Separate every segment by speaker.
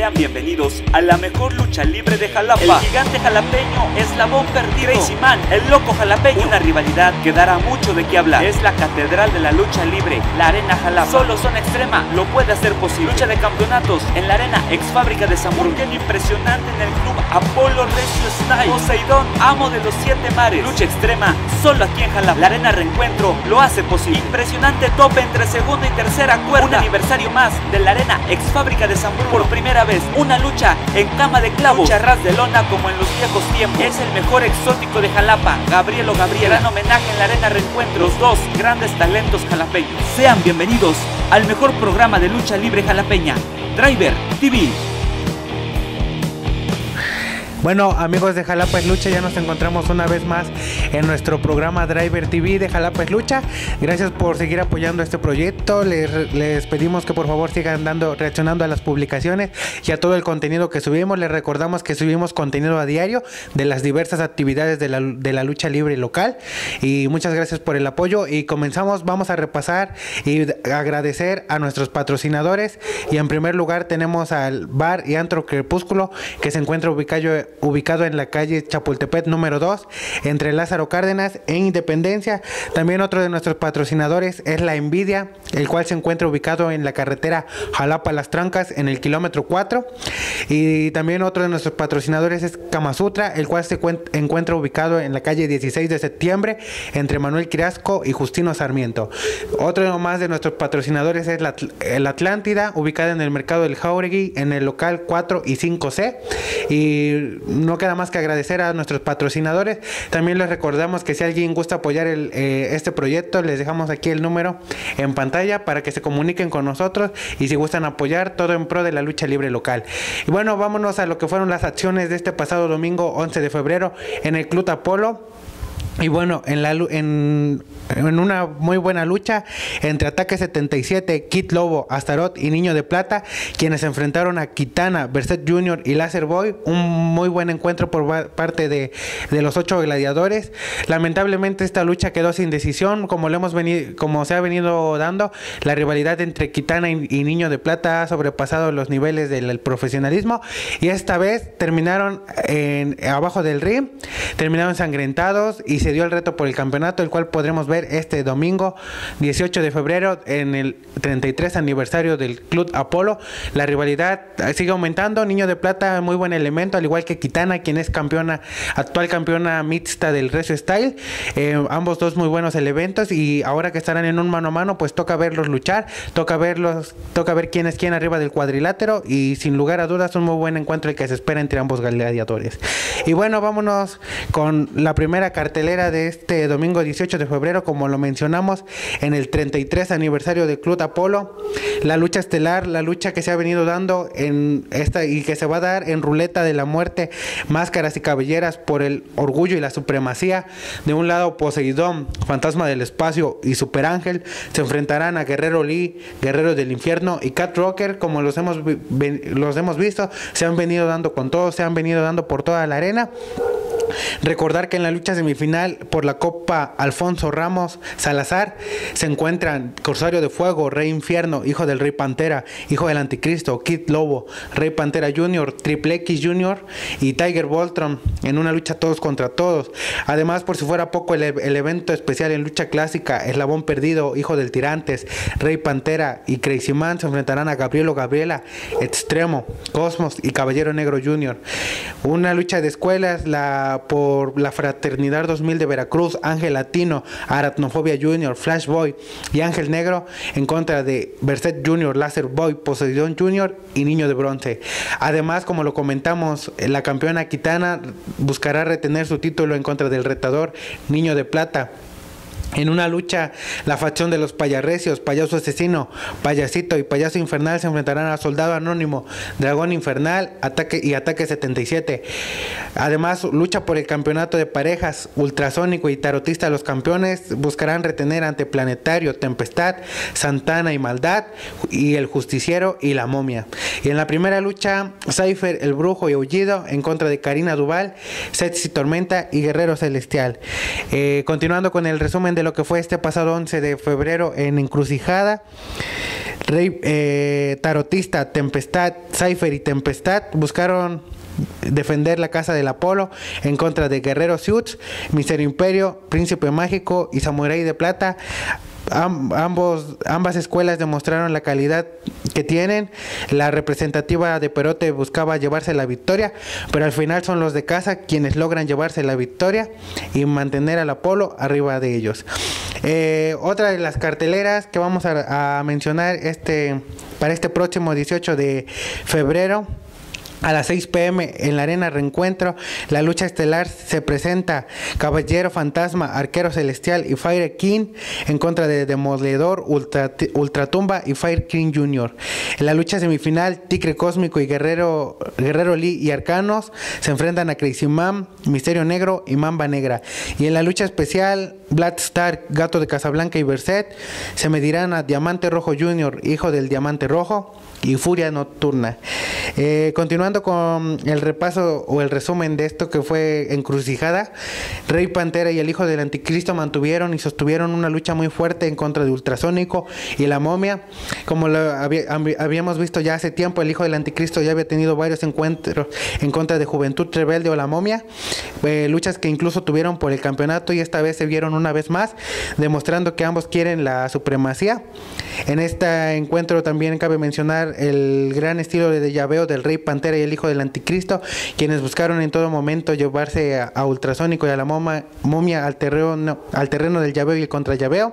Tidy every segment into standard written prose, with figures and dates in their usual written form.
Speaker 1: Sean bienvenidos a la mejor lucha libre de Jalapa. El gigante jalapeño, Eslabón Perdido, Crazy Man, el loco jalapeño. Una rivalidad que dará mucho de qué hablar. Es la catedral de la lucha libre, la Arena Jalapa. Solo Zona Extrema lo puede hacer posible. Lucha de campeonatos en la Arena Ex Fábrica de Zamora. Un impresionante en el Club Apolo Recio Style. Poseidón, amo de los 7 mares. Lucha extrema solo aquí en Jalapa. La Arena Reencuentro lo hace posible. Impresionante tope entre segunda y tercera cuerda. Un aniversario más de la Arena Ex Fábrica de Zamora. Por primera vez, una lucha en cama de clavos. Lucha ras de lona como en los viejos tiempos. Es el mejor exótico de Jalapa, Gabriel o Gabriela. Gran homenaje en la Arena Reencuentro. Los dos grandes talentos jalapeños. Sean bienvenidos al mejor programa de lucha libre jalapeña, Driver TV.
Speaker 2: Bueno, amigos de Jalapa es Lucha, ya nos encontramos una vez más en nuestro programa Driver TV de Jalapa es Lucha. Gracias por seguir apoyando este proyecto. Les pedimos que por favor sigan reaccionando a las publicaciones y a todo el contenido que subimos. Les recordamos que subimos contenido a diario de las diversas actividades de la lucha libre local. Y muchas gracias por el apoyo. Y vamos a repasar y agradecer a nuestros patrocinadores. Y en primer lugar tenemos al Bar y Antro Crepúsculo, que se encuentra ubicado en la calle Chapultepec número 2, entre Lázaro Cárdenas e Independencia. También otro de nuestros patrocinadores es La Envidia, el cual se encuentra ubicado en la carretera Jalapa Las Trancas, en el kilómetro 4. Y también otro de nuestros patrocinadores es Kama Sutra, el cual se encuentra ubicado en la calle 16 de septiembre, entre Manuel Quirasco y Justino Sarmiento. Otro más de nuestros patrocinadores es el Atlántida, ubicada en el mercado del Jauregui, en el local 4 y 5C. Y no queda más que agradecer a nuestros patrocinadores. También les recordamos que si alguien gusta apoyar este proyecto, les dejamos aquí el número en pantalla para que se comuniquen con nosotros y si gustan apoyar, todo en pro de la lucha libre local. Y bueno, vámonos a lo que fueron las acciones de este pasado domingo 11 de febrero en el Club Apolo. Y bueno, en una muy buena lucha entre Ataque 77, Kid Lobo, Astaroth y Niño de Plata, quienes se enfrentaron a Kitana, Berset Jr. y Láser Boy. Un muy buen encuentro por parte de los 8 gladiadores. Lamentablemente esta lucha quedó sin decisión, como se ha venido dando. La rivalidad entre Kitana y Niño de Plata ha sobrepasado los niveles del profesionalismo, y esta vez terminaron abajo del ring, terminaron ensangrentados y se dio el reto por el campeonato, el cual podremos ver este domingo 18 de febrero en el 33 aniversario del Club Apolo. La rivalidad sigue aumentando. Niño de Plata, muy buen elemento, al igual que Kitana, quien es actual campeona mixta del Recio Style. Ambos dos muy buenos elementos, y ahora que estarán en un mano a mano, pues toca verlos luchar, toca ver quién es quién arriba del cuadrilátero, y sin lugar a dudas un muy buen encuentro el que se espera entre ambos gladiadores. Y bueno, vámonos con la primera cartelera de este domingo 18 de febrero, como lo mencionamos, en el 33 aniversario del Club Apolo. La lucha estelar, la lucha que se ha venido dando en esta y que se va a dar en Ruleta de la Muerte, máscaras y cabelleras por el orgullo y la supremacía. De un lado, Poseidón, Fantasma del Espacio y Super Ángel se enfrentarán a Guerrero Lee, Guerrero del Infierno y Cat Rocker. Como los hemos visto, se han venido dando con todo, se han venido dando por toda la arena. Recordar que en la lucha semifinal por la Copa Alfonso Ramos Salazar se encuentran Corsario de Fuego, Rey Infierno, Hijo del Rey Pantera, Hijo del Anticristo, Kid Lobo, Rey Pantera Jr., Triple X Jr. y Tiger Voltron, en una lucha todos contra todos. Además, por si fuera poco, el evento especial en lucha clásica, Eslabón Perdido, Hijo del Tirantes, Rey Pantera y Crazy Man se enfrentarán a Gabriel o Gabriela, Extremo, Cosmos y Caballero Negro Jr. Una lucha de escuelas, por la Fraternidad 2000 de Veracruz, Ángel Latino, Aracnofobia Jr., Flash Boy y Ángel Negro en contra de Berset Jr., Láser Boy, Poseidón Jr. y Niño de Bronce. Además, como lo comentamos, la campeona Kitana buscará retener su título en contra del retador Niño de Plata. En una lucha, la facción de los Payarrecios, Payaso Asesino, Payasito y Payaso Infernal se enfrentarán a Soldado Anónimo, Dragón Infernal, Ataque 77. Además, lucha por el campeonato de parejas, Ultrasónico y Tarotista, los campeones, buscarán retener ante Planetario, Tempestad, Santana y Maldad, y el Justiciero y la Momia. Y en la primera lucha, Cypher, el Brujo y Aullido en contra de Karina Duval, Sexy Tormenta y Guerrero Celestial. Continuando con el resumen de lo que fue este pasado 11 de febrero en Encrucijada, Rey Tarotista, Tempestad, Cypher y Tempestad buscaron defender la casa del Apolo en contra de Guerrero Suits, Misterio Imperio, Príncipe Mágico y Samurai de Plata. Ambas escuelas demostraron la calidad que tienen. La representativa de Perote buscaba llevarse la victoria, pero al final son los de casa quienes logran llevarse la victoria y mantener al Apolo arriba de ellos. Otra de las carteleras que vamos a mencionar para este próximo 18 de febrero, a las 6 p.m. en la Arena Reencuentro, la lucha estelar se presenta Caballero Fantasma, Arquero Celestial y Fire King en contra de Demoledor, Ultratumba y Fire King Jr. En la lucha semifinal, Tigre Cósmico y Guerrero Lee y Arcanos se enfrentan a Crazy Man, Misterio Negro y Mamba Negra. Y en la lucha especial, Black Star, Gato de Casablanca y Berset se medirán a Diamante Rojo Jr., Hijo del Diamante Rojo, y Furia Nocturna. Continuando con el repaso o el resumen de esto que fue Encrucijada, Rey Pantera y el Hijo del Anticristo mantuvieron y sostuvieron una lucha muy fuerte en contra de Ultrasónico y la Momia. Como lo habíamos visto ya hace tiempo, el Hijo del Anticristo ya había tenido varios encuentros en contra de Juventud Rebelde o la Momia, luchas que incluso tuvieron por el campeonato, y esta vez se vieron una vez más, demostrando que ambos quieren la supremacía. En este encuentro también cabe mencionar el gran estilo de llaveo del Rey Pantera y el Hijo del Anticristo, quienes buscaron en todo momento llevarse a Ultrasónico y a la Momia al terreno del llaveo y el contrallaveo,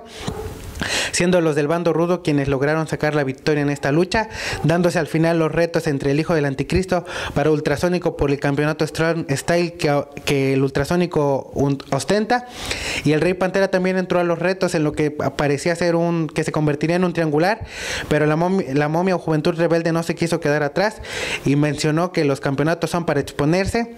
Speaker 2: siendo los del bando rudo quienes lograron sacar la victoria en esta lucha, dándose al final los retos entre el Hijo del Anticristo para Ultrasónico por el campeonato Strong Style que el Ultrasónico ostenta, y el Rey Pantera también entró a los retos en lo que parecía ser que se convertiría en un triangular, pero la momia o Juventud Rebelde no se quiso quedar atrás y mencionó que los campeonatos son para exponerse,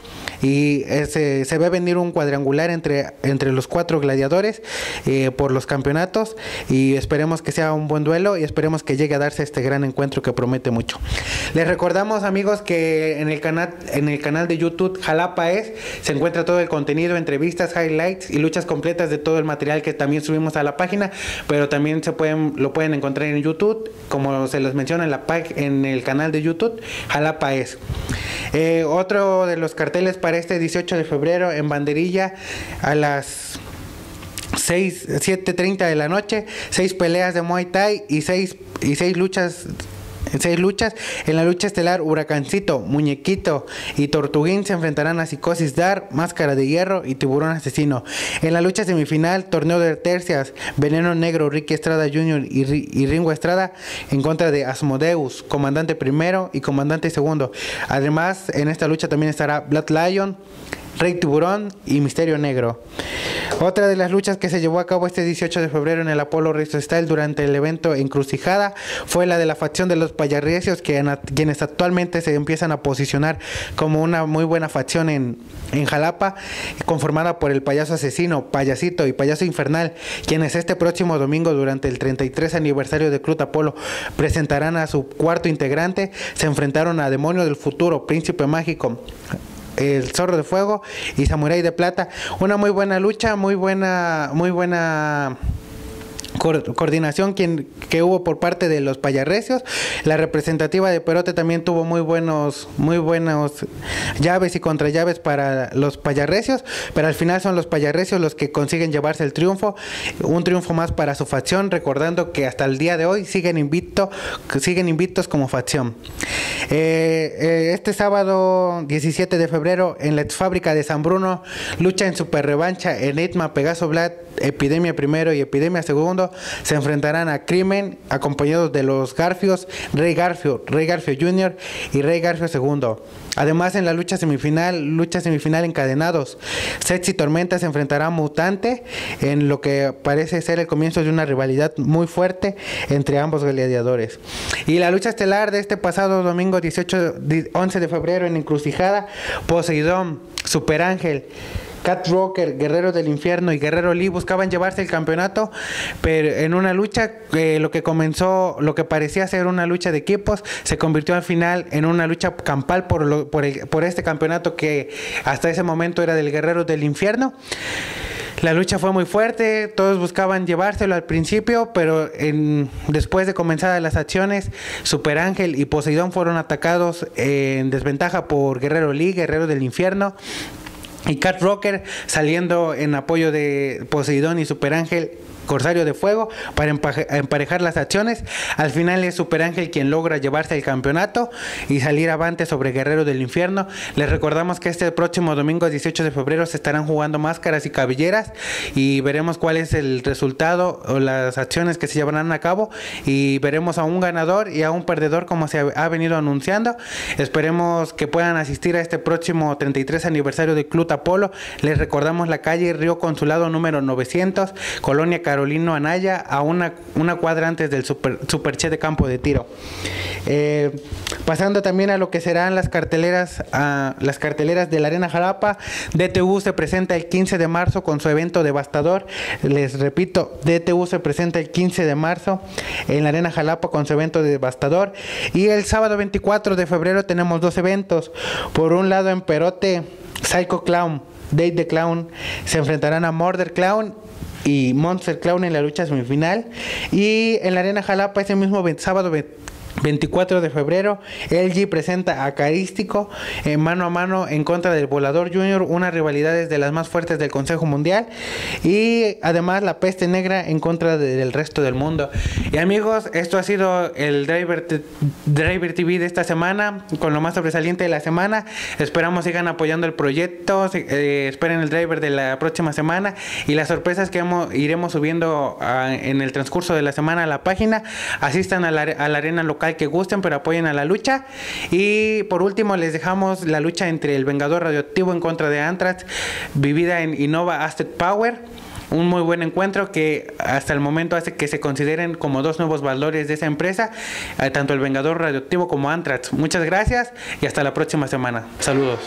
Speaker 2: y se ve venir un cuadrangular entre los 4 gladiadores por los campeonatos, y esperemos que sea un buen duelo y esperemos que llegue a darse este gran encuentro que promete mucho. Les recordamos, amigos, que en el canal de YouTube Jalapa se encuentra todo el contenido, entrevistas, highlights y luchas completas de todo el material que también subimos a la página, pero también lo pueden encontrar en YouTube, como se los menciona en el canal de YouTube Jalapa otro de los carteles para este 18 de febrero en Banderilla a las 7:30 de la noche, 6 peleas de Muay Thai y 6 luchas. En la lucha estelar, Huracancito, Muñequito y Tortuguín se enfrentarán a Psicosis Dark, Máscara de Hierro y Tiburón Asesino. En la lucha semifinal, torneo de tercias, Veneno Negro, Ricky Estrada Jr. y Ringo Estrada en contra de Asmodeus, Comandante Primero y Comandante Segundo. Además, en esta lucha también estará Blood Lion, Rey Tiburón y Misterio Negro. Otra de las luchas que se llevó a cabo este 18 de febrero en el Apolo Wrestling Style durante el evento Encrucijada fue la de la facción de los Payarrecios, quienes actualmente se empiezan a posicionar como una muy buena facción en Jalapa, conformada por el Payaso Asesino, Payasito y Payaso Infernal, quienes este próximo domingo durante el 33 aniversario de Club Apolo presentarán a su cuarto integrante. Se enfrentaron a Demonio del Futuro, Príncipe Mágico, el Zorro de Fuego y Samurai de Plata. Una muy buena lucha, muy buena coordinación que hubo por parte de los Payarrecios. La representativa de Perote también tuvo muy buenos llaves y contrallaves para los Payarrecios, pero al final son los Payarrecios los que consiguen llevarse el triunfo, un triunfo más para su facción, recordando que hasta el día de hoy siguen invictos como facción. Este sábado 17 de febrero en la fábrica de San Bruno, lucha en super revancha, Enigma, Pegaso Black, Epidemia Primero y Epidemia Segundo se enfrentarán a Crimen, acompañados de los Garfios, Rey Garfio Jr. y Rey Garfio Segundo. Además, en la lucha semifinal encadenados, Sexy Tormenta se enfrentará a Mutante en lo que parece ser el comienzo de una rivalidad muy fuerte entre ambos gladiadores. Y la lucha estelar de este pasado domingo 11 de febrero en Encrucijada, Poseidón, Super Ángel, Cat Rocker, Guerrero del Infierno y Guerrero Lee buscaban llevarse el campeonato, pero en una lucha lo que parecía ser una lucha de equipos se convirtió al final en una lucha campal por este campeonato que hasta ese momento era del Guerrero del Infierno. La lucha fue muy fuerte, todos buscaban llevárselo al principio, pero después de comenzadas las acciones, Super Ángel y Poseidón fueron atacados en desventaja por Guerrero Lee, Guerrero del Infierno. Y Cat Rocker saliendo en apoyo de Poseidón y Super Ángel, Corsario de Fuego, para emparejar las acciones. Al final es Super Ángel quien logra llevarse el campeonato y salir avante sobre Guerrero del Infierno. Les recordamos que este próximo domingo 18 de febrero se estarán jugando máscaras y cabelleras y veremos cuál es el resultado o las acciones que se llevarán a cabo y veremos a un ganador y a un perdedor como se ha venido anunciando. Esperemos que puedan asistir a este próximo 33 aniversario de Club Apolo. Les recordamos la calle Río Consulado número 900, Colonia Carolino Anaya, a una cuadra antes del Superche de Campo de Tiro. Pasando también a lo que serán las carteleras de la Arena Jalapa. DTU se presenta el 15 de marzo con su evento devastador. Les repito, DTU se presenta el 15 de marzo en la Arena Jalapa con su evento devastador. Y el sábado 24 de febrero tenemos dos eventos. Por un lado, en Perote, Psycho Clown, Date the Clown se enfrentarán a Murder Clown y Monster Clown en la lucha semifinal. Y en la Arena Jalapa ese mismo sábado 24 de febrero, LG presenta a Carístico mano a mano en contra del Volador Junior, una rivalidad de las más fuertes del Consejo Mundial, y además la Peste Negra en contra del resto del mundo. Y amigos, esto ha sido el Driver TV de esta semana, con lo más sobresaliente de la semana. Esperamos sigan apoyando el proyecto, esperen el Driver de la próxima semana y las sorpresas que iremos subiendo en el transcurso de la semana a la página. Asistan a la arena local que gusten, pero apoyen a la lucha. Y por último les dejamos la lucha entre el Vengador Radioactivo en contra de Anthrax, vivida en Innova Asset Power. Un muy buen encuentro que hasta el momento hace que se consideren como dos nuevos valores de esa empresa, tanto el Vengador Radioactivo como Anthrax. Muchas gracias y hasta la próxima semana. Saludos.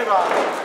Speaker 3: arriba.